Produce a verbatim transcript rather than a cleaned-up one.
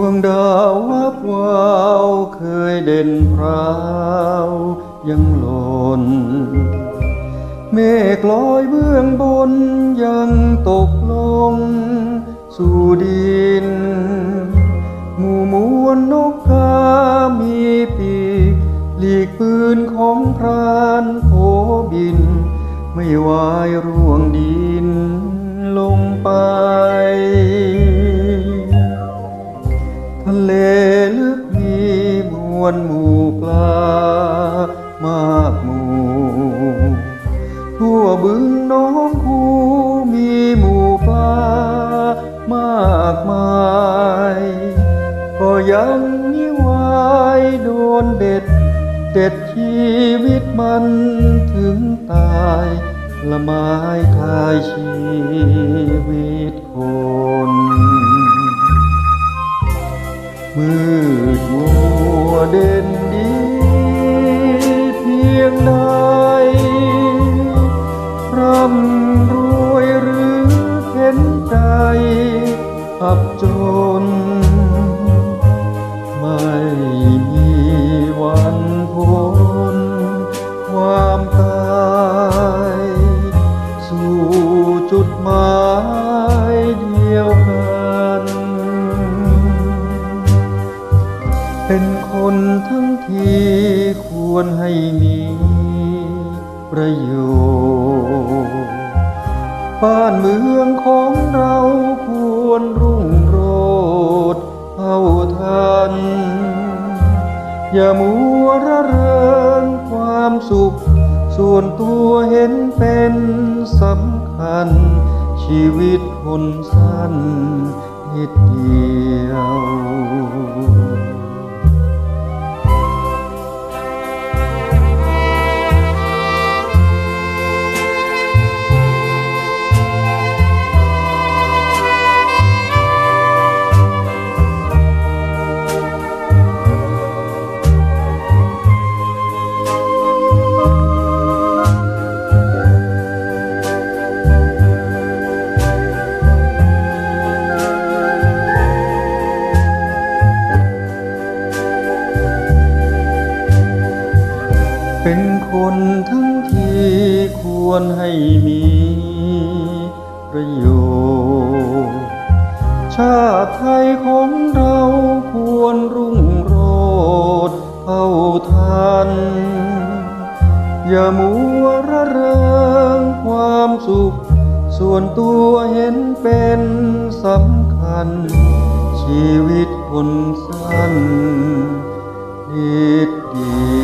วงดาววับวาวเคยเด่นพราวยังหล่นเมฆลอยเบื้องบนยังตกลงสู่ดินหมู่มวลนกกามีปีกหลีกปืนของพรานโผบินไม่วายร่วงดินลงไปทะเลลึกมีมวลหมู่ปลามากหมู่ทั่วบึงน้องคูมีหมู่ปลามากมายก็ยังมิวายโดนเด็ดเด็ดชีวิตมันถึงตายละไม้ทายชีวิตคนมืดมัวเด่นดีเพียงใดร่ำรวยหรือเข็นใจอับจนไม่มีวันพ้นความตายสู่จุดหมายเดียวกันเป็นคนทั้งทีควรให้มีประโยชน์บ้านเมืองของเราควรรุ่งโรจน์เท่าทันอย่ามัวระเริงความสุขส่วนตัวเห็นเป็นสำคัญชีวิตคนสั้นนิดเดียวเป็นคนทั้งที่ควรให้มีประโยชน์ชาติไทยของเราควรรุ่งโรจน์เท่าทันอย่ามัวระเริงความสุขส่วนตัวเห็นเป็นสำคัญชีวิตคนสั้นนิดเดียว